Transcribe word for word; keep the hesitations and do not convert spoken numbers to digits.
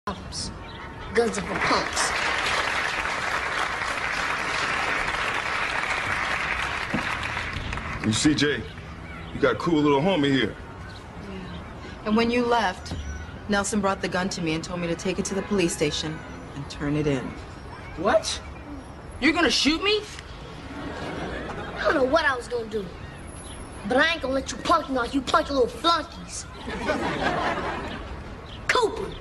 problems. Guns are for punks. You see, Jay, you got a cool little homie here. Yeah. And when you left, Nelson brought the gun to me and told me to take it to the police station and turn it in. What? You're gonna shoot me? I don't know what I was gonna do. But I ain't gonna let you punk me like you punk little flunkies. Cooper!